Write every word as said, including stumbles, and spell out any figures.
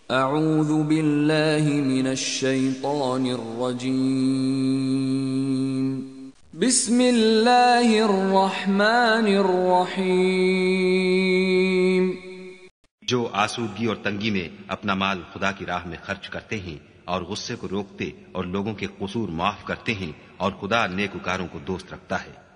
अऊज़ु बिल्लाहि मिनश शैतानिर रजीम। बिस्मिल्लाहिर रहमानिर रहीम। जो आसूदगी और तंगी में अपना माल खुदा की राह में खर्च करते हैं और गुस्से को रोकते और लोगों के कसूर माफ करते हैं, और खुदा नेकुकारों को दोस्त रखता है।